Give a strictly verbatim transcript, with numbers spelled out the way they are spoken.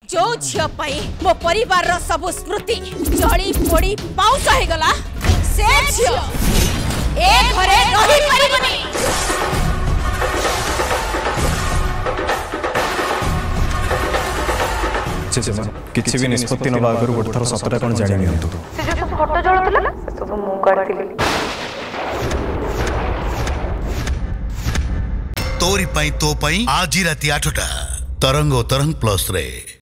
जो झियो पाई मो परिवार रो सब स्मृति जड़ी पोड़ी पाउस हो गला से झियो ए घरे रही परिबनी। किसी भी निष्पत्ति नवा आगु गोटे थर सतटा कौन जानी नियंतु से जो सब फोटो जळुतला से सब मु करथिली तोरी पाई तो पाई आज राति आठटा तरंग तरंग प्लस रे।